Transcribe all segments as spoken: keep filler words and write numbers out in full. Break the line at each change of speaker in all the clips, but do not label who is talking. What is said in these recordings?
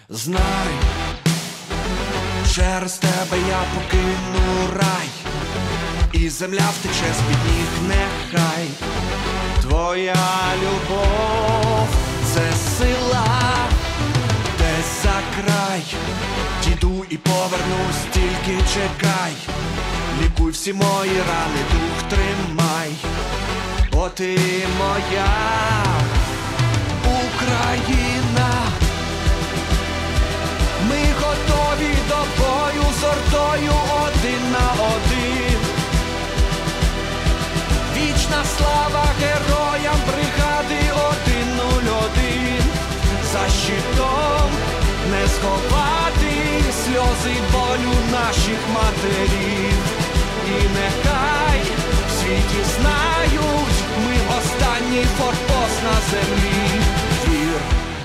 Знай, через тебе я покину рай, і земля втече з-під ніг, нехай твоя любов — це сила, десь за край. Дійду і повернусь, тільки чекай. Лікуй всі мої рани, дух тримай, бо ти моя Україна. Ми готові до бою з ордою один на один. Вічна слава героям бригади один нуль один. За щитом не сховати сльози й болю наших матерів. І нехай в світі знають, ми останній форпост на землі. Вір,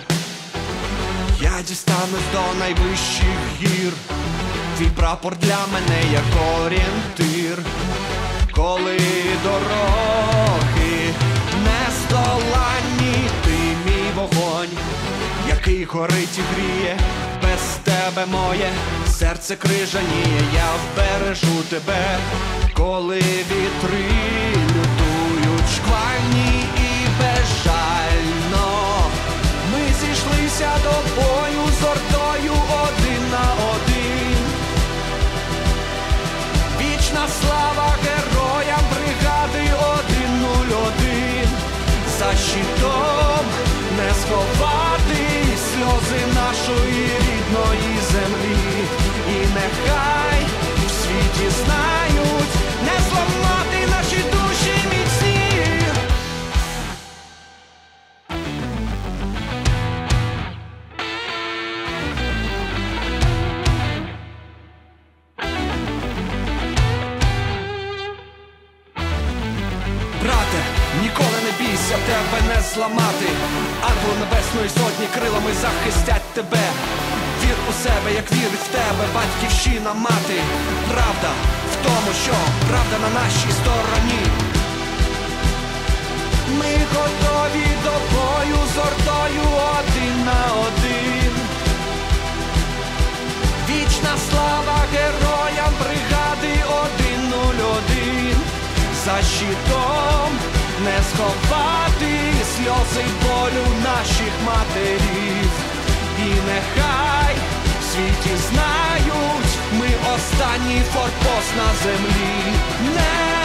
я дістанусь до найвищих гір. Твій прапор для мене як орієнтир. Коли дороги не здоланні, ти мій вогонь, який горить і гріє. Без тебе моє серце крижаніє. Я вбережу тебе, коли вітри лютують шквальні і безжально. Ми зійшлися до бою з ордою один на один. Вічна слава героям бригади один нуль один. За щитом не сховати сльози нашої рідної землі. І нехай в світі знають, не зламати наші душі міцні. Брате, ніколи не бійся, тебе не зламати. Ангели Небесної Сотні крилами захистять тебе. Вір у себе, як вірить в тебе батьківщина, мати. Правда в тому, що правда на нашій стороні. Ми готові до бою з ордою один на один. Вічна слава героям бригади один нуль один. За щитом не сховати сльози й болю наших матерів. І нехай в світі знають, ми останній форпост на землі. Не